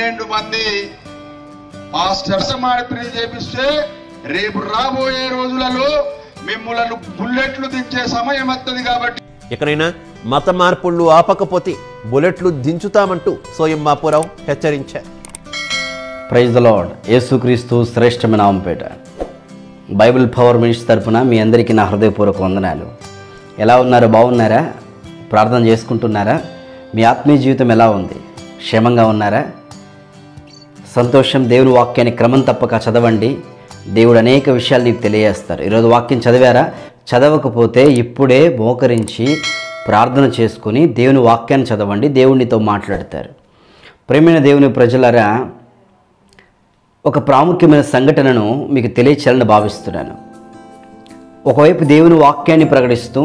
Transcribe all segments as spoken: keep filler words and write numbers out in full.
పన్నెండు మంది మాస్టర్స్ మార్పిడి చేపిస్తే రేపు రాబోయే రోజులలో మిమ్మలను బుల్లెట్లు దించే సమయం వస్తుంది. కాబట్టి ఎక్కడైనా మత మార్పుళ్ళు ఆపకపోతే బుల్లెట్లు దించుతామంటూ సోయం బాపురావు హెచ్చరించారు. Praise the lord. యేసుక్రీస్తు శ్రేష్టమైన నామముపేట బైబిల్ పవర్ మినిస్ట్రీ తరపున మీ అందరికీ నా హృదయపూర్వక వందనాలు. ఎలా ఉన్నారు? బాగున్నారా? ప్రార్థన చేసుకుంటున్నారా? మీ ఆత్మీయ జీవితం ఎలా ఉంది? క్షేమంగా ఉన్నారా? సంతోషం. దేవుని వాక్యాన్ని క్రమం తప్పక చదవండి. దేవుడు అనేక విషయాలు నీకు తెలియజేస్తారు. ఈరోజు వాక్యం చదివారా? చదవకపోతే ఇప్పుడే మోకరించి ప్రార్థన చేసుకుని దేవుని వాక్యాన్ని చదవండి. దేవునితో మాట్లాడతారు. ప్రేమైన దేవుని ప్రజలారా, ఒక ప్రాముఖ్యమైన సంఘటనను మీకు తెలియచేయాలని భావిస్తున్నాను. ఒకవైపు దేవుని వాక్యాన్ని ప్రకటిస్తూ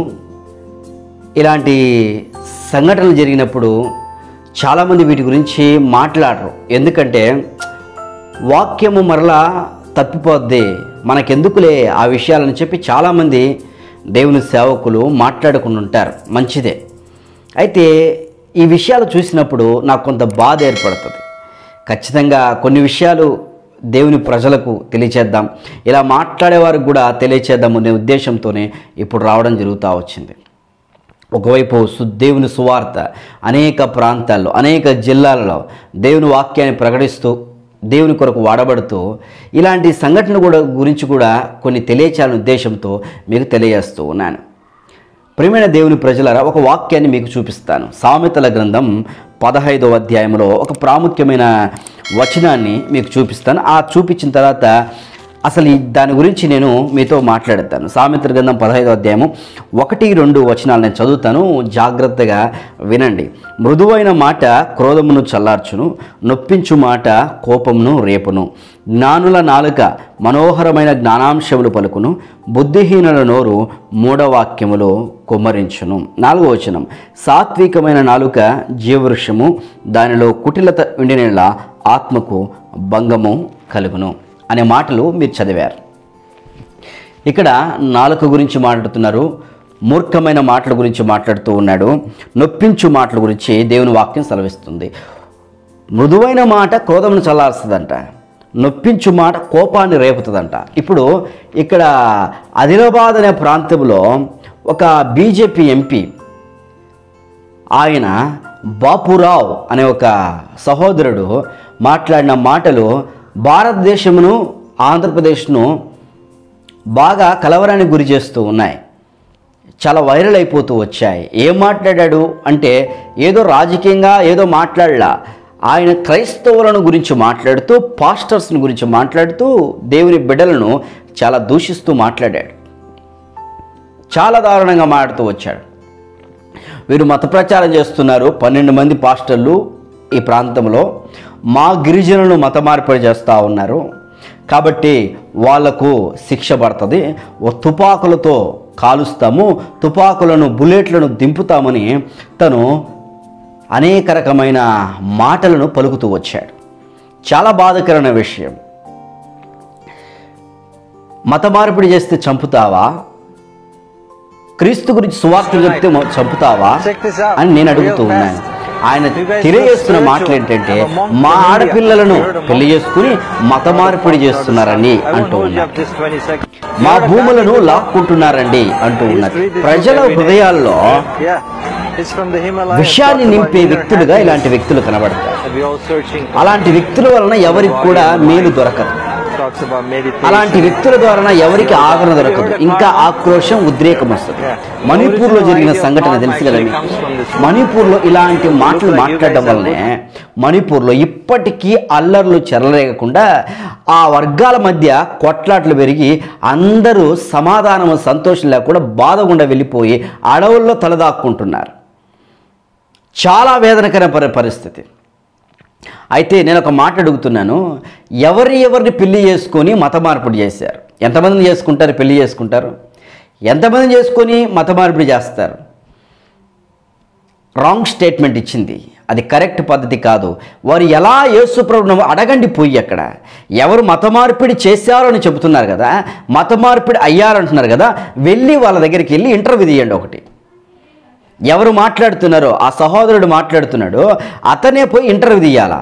ఇలాంటి సంఘటనలు జరిగినప్పుడు చాలామంది వీటి గురించి మాట్లాడరు. ఎందుకంటే వాక్యము మరలా తప్పిపోద్ది, మనకెందుకులే ఆ విషయాలని చెప్పి చాలామంది దేవుని సేవకులు మాట్లాడుకుని ఉంటారు. మంచిదే. అయితే ఈ విషయాలు చూసినప్పుడు నాకు కొంత బాధ ఏర్పడుతుంది. ఖచ్చితంగా కొన్ని విషయాలు దేవుని ప్రజలకు తెలియచేద్దాం, ఇలా మాట్లాడేవారికి కూడా తెలియచేద్దాం అనే ఉద్దేశంతోనే ఇప్పుడు రావడం జరుగుతూ వచ్చింది. ఒకవైపు దేవుని సువార్త అనేక ప్రాంతాల్లో అనేక జిల్లాలలో దేవుని వాక్యాన్ని ప్రకటిస్తూ దేవుని కొరకు వాడబడుతూ ఇలాంటి సంఘటన కూడా గురించి కూడా కొన్ని తెలియచేయాలనే ఉద్దేశంతో మీకు తెలియజేస్తూ ఉన్నాను. ప్రియమైన దేవుని ప్రజలారా, ఒక వాక్యాన్ని మీకు చూపిస్తాను. సామెతల గ్రంథం పదహైదవ అధ్యాయంలో ఒక ప్రాముఖ్యమైన వచనాన్ని మీకు చూపిస్తాను. ఆ చూపించిన తర్వాత అసలు దాని గురించి నేను మీతో మాట్లాడతాను. సామెతల గ్రంథం పదహైదవ అధ్యాయము ఒకటి రెండు వచనాలు నేను చదువుతాను, జాగ్రత్తగా వినండి. మృదువైన మాట క్రోధమును చల్లార్చును, నొప్పించు మాట కోపమును రేపును. జ్ఞానుల నాలుక మనోహరమైన జ్ఞానాంశములు పలుకును, బుద్ధిహీనుల నోరు మూఢవాక్యములు కుమ్మరించును. నాలుగో వచనం, సాత్వికమైన నాలుక జీవవృక్షము, దానిలో కుటిలత ఉండిన ఆత్మకు భంగము కలుగును అనే మాటలు మీరు చదివారు. ఇక్కడ నాలుక గురించి మాట్లాడుతున్నారు, మూర్ఖమైన మాటల గురించి మాట్లాడుతూ ఉన్నాడు, నొప్పించు మాటల గురించి దేవుని వాక్యం సెలవిస్తుంది. మృదువైన మాట క్రోధమును చల్లారుస్తుందంట, నొప్పించు మాట కోపాన్ని రేపుతుందంట. ఇప్పుడు ఇక్కడ ఆదిలాబాద్ అనే ప్రాంతంలో ఒక బీజేపీ ఎంపీ ఆయన బాపురావు అనే ఒక సహోదరుడు మాట్లాడిన మాటలు భారతదేశమును ఆంధ్రప్రదేశ్ను బాగా కలవరానికి గురి చేస్తూ ఉన్నాయి, చాలా వైరల్ అయిపోతూ వచ్చాయి. ఏం మాట్లాడాడు అంటే ఏదో రాజకీయంగా ఏదో మాట్లాడలా, ఆయన క్రైస్తవులను గురించి మాట్లాడుతూ పాస్టర్స్ని గురించి మాట్లాడుతూ దేవుని బిడ్డలను చాలా దూషిస్తూ మాట్లాడాడు. చాలా దారుణంగా మాట్లాడుతూ వచ్చాడు. వీరు మత ప్రచారం చేస్తున్నారు, పన్నెండు మంది పాస్టర్లు ఈ ప్రాంతంలో మా గిరిజనులను మత మార్పిడి చేస్తూ ఉన్నారు, కాబట్టి వాళ్లకు శిక్ష పడుతుంది, తుపాకులతో కాలుస్తాము, తుపాకులను బుల్లెట్లను దింపుతామని తను అనేక రకమైన మాటలను పలుకుతూ వచ్చాడు. చాలా బాధాకరమైన విషయం. మత మార్పిడి చేస్తే చంపుతావా? క్రీస్తు గురించి సువార్త చెప్తే చంపుతావా అని నేను అడుగుతూ ఉన్నాను. ఆయన తెలియజేస్తున్న మాటలు ఏంటంటే మా ఆడపిల్లలను పెళ్లి చేసుకుని మత మార్పిడి చేస్తున్నారని అంటూ ఉన్నారు, మా భూములను లాక్కుంటున్నారండి అంటూ ఉన్నారు. ప్రజల హృదయాల్లో విషయాన్ని నింపే వ్యక్తులుగా ఇలాంటి వ్యక్తులు కనబడతారు. అలాంటి వ్యక్తుల వలన ఎవరికి కూడా మేలు దొరకదు, అలాంటి వ్యక్తుల ద్వారా ఎవరికి ఆదరణ దొరకదు, ఇంకా ఆక్రోశం ఉద్రేకం వస్తుంది. మణిపూర్లో జరిగిన సంఘటన తెలుసు కదా మీకు. మణిపూర్లో ఇలాంటి మాటలు మాట్లాడడం వల్లనే మణిపూర్లో ఇప్పటికీ అల్లర్లు చెరలేకుండా ఆ వర్గాల మధ్య కొట్లాట్లు పెరిగి అందరూ సమాధానము సంతోషం లేకుండా బాధగుండా వెళ్ళిపోయి అడవుల్లో తలదాక్కుంటున్నారు. చాలా వేదనకర పరిస్థితి. అయితే నేను ఒక మాట అడుగుతున్నాను, ఎవరి ఎవరిని పెళ్లి చేసుకొని మత మార్పిడి చేశారు? ఎంతమందిని చేసుకుంటారు పెళ్లి చేసుకుంటారు? ఎంతమందిని చేసుకొని మత మార్పిడి చేస్తారు? రాంగ్ స్టేట్మెంట్ ఇచ్చింది, అది కరెక్ట్ పద్ధతి కాదు. వారు ఎలా యేసు ప్రభువును అడగండి పోయి, అక్కడ ఎవరు మత మార్పిడి చేశారో అని చెబుతున్నారు కదా, మత మార్పిడి అయ్యారంటున్నారు కదా, వెళ్ళి వాళ్ళ దగ్గరికి వెళ్ళి ఇంటర్వ్యూ తీయండి. ఒకటి ఎవరు మాట్లాడుతున్నారో ఆ సహోదరుడు మాట్లాడుతున్నాడు, అతనే పోయి ఇంటర్వ్యూ తీయాలా?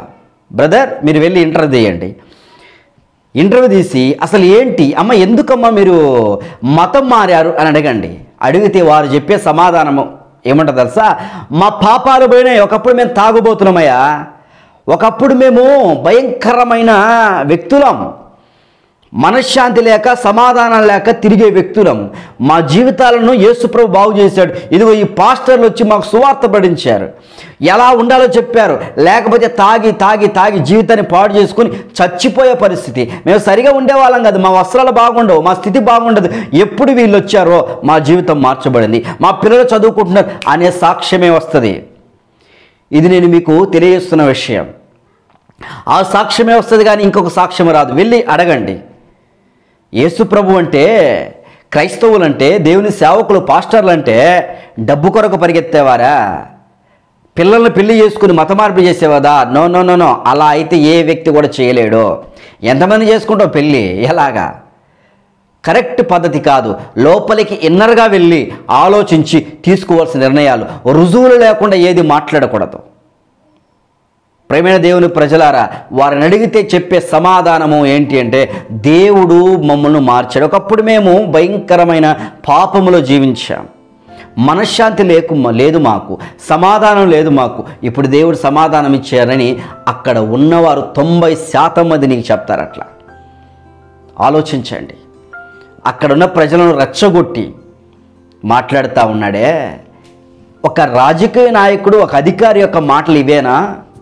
బ్రదర్ మీరు వెళ్ళి ఇంటర్వ్యూ తీయండి. ఇంటర్వ్యూ తీసి అసలు ఏంటి అమ్మ ఎందుకమ్మా మీరు మతం మారారు అని అడగండి. అడిగితే వారు చెప్పే సమాధానము ఏమంటారు తెలుసా? మా పాపాలు పోయినాయి, ఒకప్పుడు మేము తాగుబోతున్నామయ్యా, ఒకప్పుడు మేము భయంకరమైన వ్యక్తులం, మనశ్శాంతి లేక సమాధానం లేక తిరిగే వ్యక్తులం, మా జీవితాలను యేసుప్రభు బాగు చేశాడు, ఇదిగో ఈ పాస్టర్లు వచ్చి మాకు సువార్త పడించారు, ఎలా ఉండాలో చెప్పారు, లేకపోతే తాగి తాగి తాగి జీవితాన్ని పాడు చేసుకుని చచ్చిపోయే పరిస్థితి, మేము సరిగా ఉండేవాళ్ళం కాదు, మా వస్త్రాలు బాగుండవు, మా స్థితి బాగుండదు, ఎప్పుడు వీళ్ళు వచ్చారో మా జీవితం మార్చబడింది, మా పిల్లలు చదువుకుంటున్నారు అనే సాక్ష్యమే వస్తుంది. ఇది నేను మీకు తెలియజేస్తున్న విషయం. ఆ సాక్ష్యమే వస్తుంది కానీ ఇంకొక సాక్ష్యం రాదు. వెళ్ళి అడగండి. యేసు ప్రభు అంటే, క్రైస్తవులంటే, దేవుని సేవకులు, పాస్టర్లు అంటే డబ్బు కొరకు పరిగెత్తేవారా? పిల్లల్ని పెళ్లి చేసుకుని మత మార్పు చేసేవాదా? నో నో నో నో అలా అయితే ఏ వ్యక్తి కూడా చేయలేడు. ఎంతమంది చేసుకుంటావు పెళ్ళి? ఎలాగా? కరెక్ట్ పద్ధతి కాదు. లోపలికి ఇన్నర్గా వెళ్ళి ఆలోచించి తీసుకోవాల్సిన నిర్ణయాలు, రుజువులు లేకుండా ఏది మాట్లాడకూడదు. ప్రేమైన దేవుని ప్రజలారా, వారిని అడిగితే చెప్పే సమాధానము ఏంటి అంటే, దేవుడు మమ్మల్ని మార్చాడు. ఒకప్పుడు మేము భయంకరమైన పాపములో జీవించాం, మనశ్శాంతి లేకు లేదు మాకు, సమాధానం లేదు మాకు, ఇప్పుడు దేవుడు సమాధానం ఇచ్చారని అక్కడ ఉన్నవారు తొంభై శాతం మంది నీకు చెప్తారు. అట్లా ఆలోచించండి. అక్కడున్న ప్రజలను రెచ్చగొట్టి మాట్లాడుతూ ఉన్నాడే ఒక రాజకీయ నాయకుడు, ఒక అధికారి యొక్క మాటలు ఇవేనా?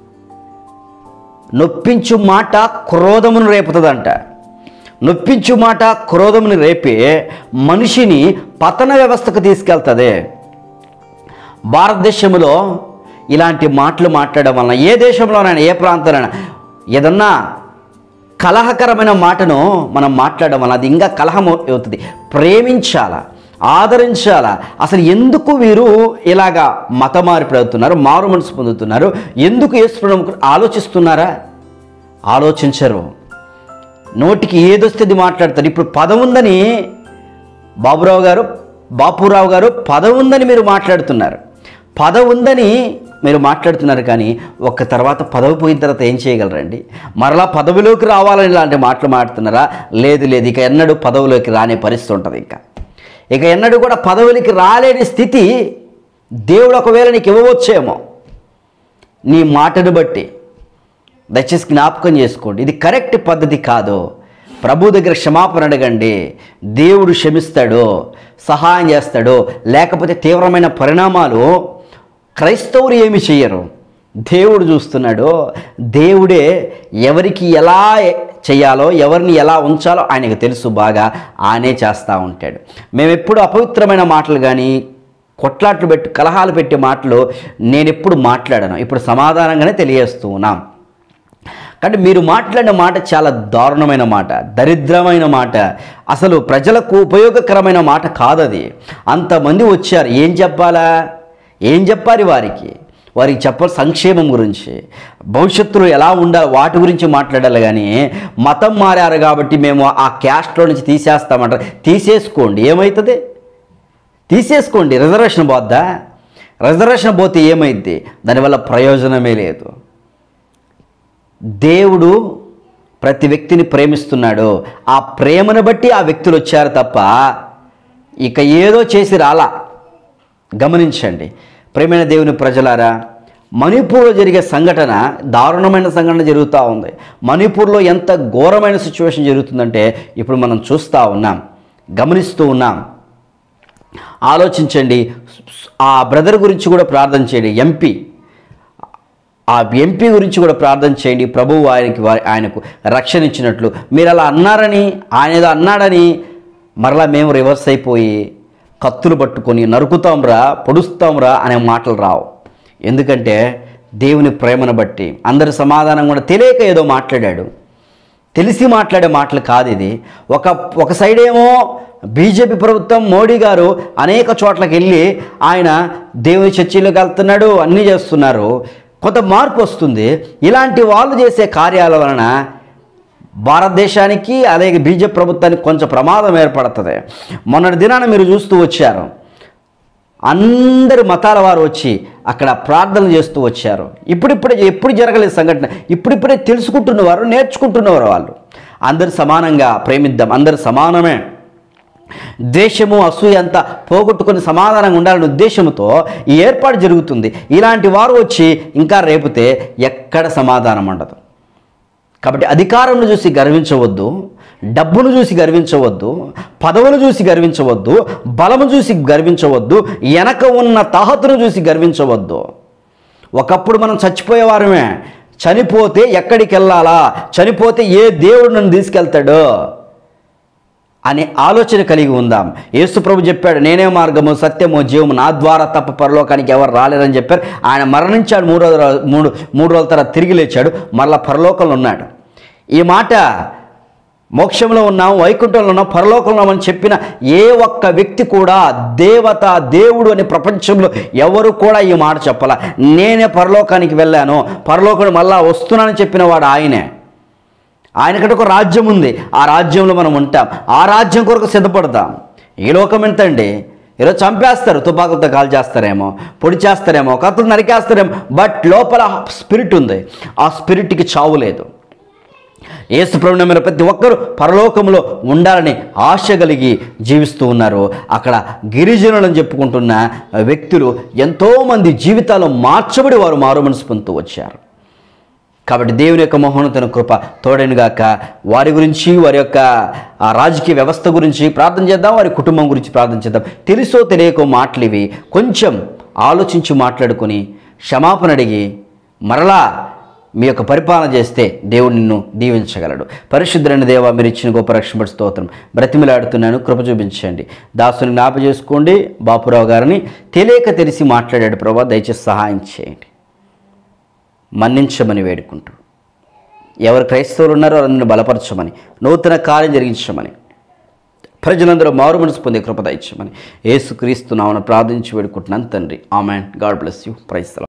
నొప్పించు మాట క్రోధమును రేపుతుందంట. నొప్పించు మాట క్రోధమును రేపి మనిషిని పతన వ్యవస్థకు తీసుకెళ్తుంది. భారతదేశంలో ఇలాంటి మాటలు మాట్లాడడం వలన ఏ దేశంలోనైనా ఏ ప్రాంతంలోనైనా ఏదన్నా కలహకరమైన మాటను మనం మాట్లాడడం వల్ల అది ఇంకా కలహం అవుతుంది. ప్రేమించాలా, ఆదరించాలా. అసలు ఎందుకు వీరు ఇలాగా మత మార్పిడి అవుతున్నారు, మారు మనసు పొందుతున్నారు, ఎందుకు యేసు ఆలోచిస్తున్నారా? ఆలోచించరు. నోటికి ఏదొస్తుంది మాట్లాడతారు. ఇప్పుడు పదవి ఉందని బాబురావు గారు బాపురావు గారు పదవి ఉందని మీరు మాట్లాడుతున్నారు, పదవి ఉందని మీరు మాట్లాడుతున్నారు. కానీ ఒక్క తర్వాత పదవి పోయిన తర్వాత ఏం చేయగలరండి? మరలా పదవిలోకి రావాలని ఇలాంటి మాటలు మాట్లాడుతున్నారా? లేదు లేదు, ఇక ఎన్నడూ పదవిలోకి రానే పరిస్థితి ఉంటుంది. ఇంకా ఇక ఎన్నడూ కూడా పదవులకి రాలేని స్థితి దేవుడు ఒకవేళ నీకు ఇవ్వవచ్చేమో నీ మాటను బట్టి. దయచేసి జ్ఞాపకం చేసుకోండి, ఇది కరెక్ట్ పద్ధతి కాదు. ప్రభు దగ్గర క్షమాపణ అడగండి, దేవుడు క్షమిస్తాడు, సహాయం చేస్తాడు. లేకపోతే తీవ్రమైన పరిణామాలు క్రైస్తవులు ఏమి చేయరు, దేవుడు చూస్తున్నాడు. దేవుడే ఎవరికి ఎలా చేయాలో, ఎవరిని ఎలా ఉంచాలో ఆయనకు తెలుసు బాగా. ఆయనే చేస్తూ ఉంటాడు. మేము ఎప్పుడు అపవిత్రమైన మాటలు కానీ, కొట్లాట్లు పెట్టి కలహాలు పెట్టే మాటలు నేను ఎప్పుడు మాట్లాడాను. ఇప్పుడు సమాధానంగానే తెలియజేస్తూ ఉన్నాం. కాబట్టి మీరు మాట్లాడిన మాట చాలా దారుణమైన మాట, దరిద్రమైన మాట, అసలు ప్రజలకు ఉపయోగకరమైన మాట కాదది. అంతమంది వచ్చారు, ఏం చెప్పాలా? ఏం చెప్పాలి వారికి? వారికి చెప్పాలి సంక్షేమం గురించి, భవిష్యత్తులో ఎలా ఉండాలి వాటి గురించి మాట్లాడాలి. కానీ మతం మారారు కాబట్టి మేము ఆ క్యాస్ట్లో నుంచి తీసేస్తామంటారు. తీసేసుకోండి, ఏమవుతుంది? తీసేసుకోండి. రిజర్వేషన్ పోద్దా? రిజర్వేషన్ పోతే ఏమైద్ది? దానివల్ల ప్రయోజనమే లేదు. దేవుడు ప్రతి వ్యక్తిని ప్రేమిస్తున్నాడు. ఆ ప్రేమను బట్టి ఆ వ్యక్తులు వచ్చారు తప్ప ఇక ఏదో చేసి రాలా. గమనించండి ప్రేమైన దేవుని ప్రజలారా, మణిపూర్లో జరిగే సంఘటన దారుణమైన సంఘటన జరుగుతూ ఉంది. మణిపూర్లో ఎంత ఘోరమైన సిచ్యువేషన్ జరుగుతుందంటే ఇప్పుడు మనం చూస్తూ ఉన్నాం, గమనిస్తూ ఉన్నాం. ఆలోచించండి. ఆ బ్రదర్ గురించి కూడా ప్రార్థన చేయండి. ఎంపీ ఆ ఎంపీ గురించి కూడా ప్రార్థన చేయండి. ప్రభువు ఆయనకి ఆయనకు రక్షణ ఇచ్చినట్లు. మీరు అలా అన్నారని, ఆయన ఏదో అన్నాడని మరలా మేము రివర్స్ అయిపోయి కత్తులు పట్టుకొని నరుకుతాంరా, పొడుస్తాంరా అనే మాటలు రావు. ఎందుకంటే దేవుని ప్రేమను బట్టి అందరి సమాధానం కూడా తెలియక ఏదో మాట్లాడాడు, తెలిసి మాట్లాడే మాటలు కాదు ఇది. ఒక ఒక సైడ్ ఏమో బీజేపీ ప్రభుత్వం, మోడీ గారు అనేక చోట్లకి వెళ్ళి ఆయన దేవుని చర్చిలోకి వెళ్తున్నాడు, అన్నీ చేస్తున్నారు, కొంత మార్పు వస్తుంది. ఇలాంటి వాళ్ళు చేసే కార్యాల వలన భారతదేశానికి అలాగే బీజేపీ ప్రభుత్వానికి కొంచెం ప్రమాదం ఏర్పడుతుంది. మొన్నటి దినాన మీరు చూస్తూ వచ్చారు, అందరు మతాల వారు వచ్చి అక్కడ ప్రార్థనలు చేస్తూ వచ్చారు. ఇప్పుడిప్పుడే ఎప్పుడు జరగలేదు సంఘటన, ఇప్పుడిప్పుడే తెలుసుకుంటున్నవారు, నేర్చుకుంటున్నవారు. వాళ్ళు అందరు సమానంగా ప్రేమిద్దాం, అందరు సమానమే, ద్వేషము అసూయ అంతా పోగొట్టుకొని సమాధానంగా ఉండాలనే ఉద్దేశంతో ఈ ఏర్పాటు జరుగుతుంది. ఇలాంటి వారు వచ్చి ఇంకా రేపితే ఎక్కడ సమాధానం ఉండదు. కాబట్టి అధికారంను చూసి గర్వించవద్దు, డబ్బును చూసి గర్వించవద్దు, పదవులు చూసి గర్వించవద్దు, బలము చూసి గర్వించవద్దు, వెనక ఉన్న తాహతును చూసి గర్వించవద్దు. ఒకప్పుడు మనం చచ్చిపోయేవారమే, చనిపోతే ఎక్కడికి వెళ్ళాలా, చనిపోతే ఏ దేవుడు నన్ను తీసుకెళ్తాడో అనే ఆలోచన కలిగి ఉందాం. యేసు ప్రభు చెప్పాడు, నేనే మార్గము సత్యము జీవము, నా ద్వారా తప్ప పరలోకానికి ఎవరు రాలేరని చెప్పారు. ఆయన మరణించాడు, మూడు రోజుల మూడు మూడు రోజుల తర్వాత తిరిగి లేచాడు, మరలా పరలోకంలో ఉన్నాడు. ఈ మాట మోక్షంలో ఉన్నాం, వైకుంఠంలో ఉన్నాం, పరలోకంలో ఉన్నామని చెప్పిన ఏ ఒక్క వ్యక్తి కూడా దేవత దేవుడు అనే ప్రపంచంలో ఎవరు కూడా ఈ మాట చెప్పాల. నేనే పరలోకానికి వెళ్ళాను, పరలోకం మళ్ళా వస్తున్నానని చెప్పిన వాడు ఆయనే. ఆయనకంటే ఒక రాజ్యం ఉంది, ఆ రాజ్యంలో మనం ఉంటాం, ఆ రాజ్యం కొరకు సిద్ధపడతాం. ఈ లోకం ఎంతండి, ఈరోజు చంపేస్తారు, తుపాకులతో కాల్ చేస్తారేమో, పొడి చేస్తారేమో, కత్తులు నరికేస్తారేమో, బట్ లోపల స్పిరిట్ ఉంది, ఆ స్పిరిట్కి చావు లేదు. యేసు ప్రభువు నమ్మిన ప్రతి ఒక్కరూ పరలోకంలో ఉండాలని ఆశ కలిగి జీవిస్తూ ఉన్నారు. అక్కడ గిరిజనులను చెప్పుకుంటున్న వ్యక్తులు ఎంతోమంది జీవితాలు మార్చబడి వారు మారు మనసు పొందుతూ వచ్చారు. కాబట్టి దేవుని యొక్క మహోన్నతమైన కృప తోడైనగాక. వారి గురించి, వారి యొక్క ఆ రాజకీయ వ్యవస్థ గురించి ప్రార్థన చేద్దాం, వారి కుటుంబం గురించి ప్రార్థన చేద్దాం. తెలుసో తెలియకో మాటలు ఇవి, కొంచెం ఆలోచించి మాట్లాడుకొని క్షమాపణ అడిగి మరలా మీ యొక్క పరిపాలన చేస్తే దేవుడు నిన్ను దీవించగలడు. పరిశుద్ధులైన దేవా, మీరు ఇచ్చిన గొప్ప రక్షణ స్తోత్రం బ్రతిమిలాడుతున్నాను, కృప చూపించండి. దాసుని జ్ఞాప చేసుకోండి. బాపురావు గారిని తెలియక తెలిసి మాట్లాడాడు ప్రభా, దయచేసి సహాయం చేయండి, మన్నించమని వేడుకుంటూ, ఎవరు క్రైస్తవులు ఉన్నారో వారిని బలపరచమని, నూతన కార్యం జరిగించమని, ప్రజలందరూ మారు మనసు పొందే కృప దయచేయమని యేసుక్రీస్తు నామమున ప్రార్థించి వేడుకుంటున్నాను తండ్రి. Amen. God bless you. Praise the lord.